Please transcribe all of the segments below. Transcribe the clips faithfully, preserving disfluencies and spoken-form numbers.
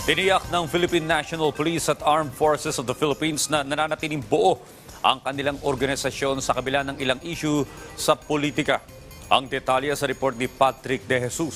Tiniyak ng Philippine National Police at Armed Forces of the Philippines na nananatiling buo ang kanilang organisasyon sa kabila ng ilang issue sa politika. Ang detalye sa report ni Patrick De Jesus.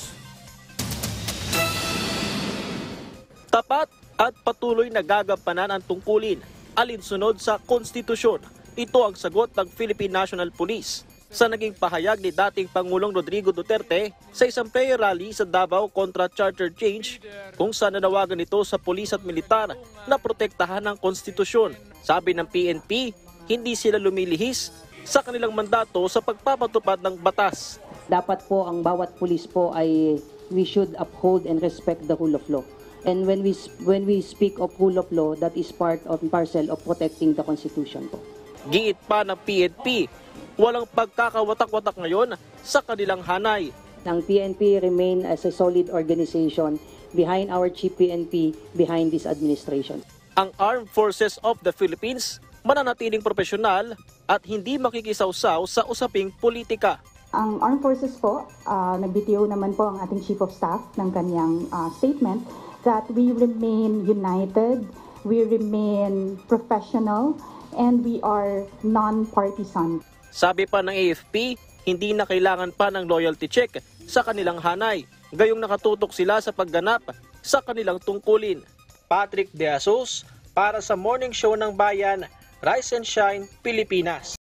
Tapat at patuloy na gagampanan ang tungkulin alinsunod sa konstitusyon. Ito ang sagot ng Philippine National Police sa naging pahayag ni dating Pangulong Rodrigo Duterte sa isang prayer rally sa Davao kontra charter change, kung saan nanawagan ito sa pulis at militar na protektahan ang konstitusyon. Sabi ng P N P, hindi sila lumilihis sa kanilang mandato sa pagpapatupad ng batas. Dapat po ang bawat pulis po ay we should uphold and respect the rule of law. And when we when we speak of rule of law, that is part of parcel of protecting the Constitution po. Giit pa ng P N P, walang pagkakawatak-watak ngayon sa kanilang hanay. Ang P N P remain as a solid organization behind our Chief P N P, behind this administration. Ang Armed Forces of the Philippines mananatiling profesional at hindi makikisawsaw sa usaping politika. Ang Armed Forces po, uh, nag-B T O naman po ang ating Chief of Staff ng kanyang uh, statement that we remain united, we remain professional, and we are non-partisan. Sabi pa ng A F P, hindi na kailangan pa ng loyalty check sa kanilang hanay. Gayong nakatutok sila sa pagganap sa kanilang tungkulin. Patrick De Jesus para sa Morning Show ng Bayan, Rise and Shine, Pilipinas.